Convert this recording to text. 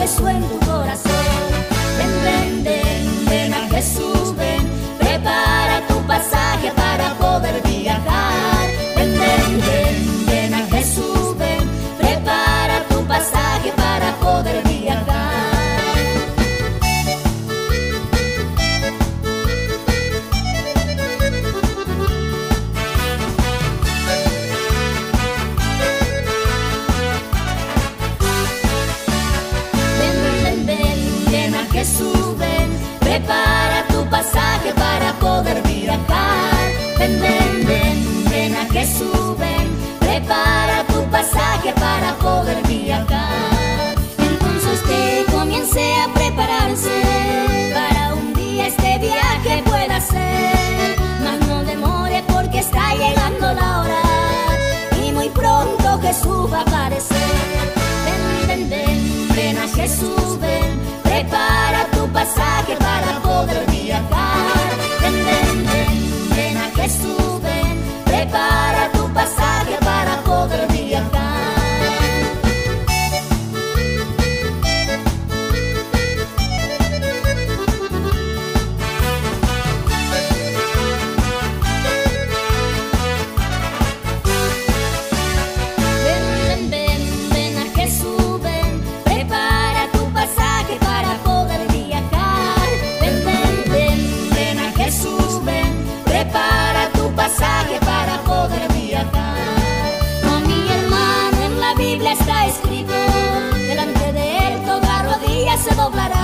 eso en tu corazón. Ven, ven, ven, ven a Jesús, ven, prepara tu pasaje para poder viajar. Ven, ven, ven, ven a Jesús, ven, prepara tu pasaje para poder viajar. Jesús, ven, prepara tu pasaje para poder viajar. Ven, ven, ven, ven a Jesús, ven, prepara tu pasaje para poder viajar. Entonces usted comience a prepararse para un día este viaje pueda ser. Mas no demore porque está llegando la hora y muy pronto Jesús va a aparecer. Ven, ven, ven, ven a Jesús, ven, prepara tu pasaje para poder viajar. Ven, ven, ven, ven a Jesús, ven, prepara tu pasaje para poder viajar. Ven, ven, ven, ven a Jesús, ven, prepara tu pasaje para poder viajar. Ven, ven, ven, ven a Jesús, ven, prepara tu pasaje para poder viajar. Oh, mi hermano, en la Biblia está escrito, delante de él toda rodilla se doblará.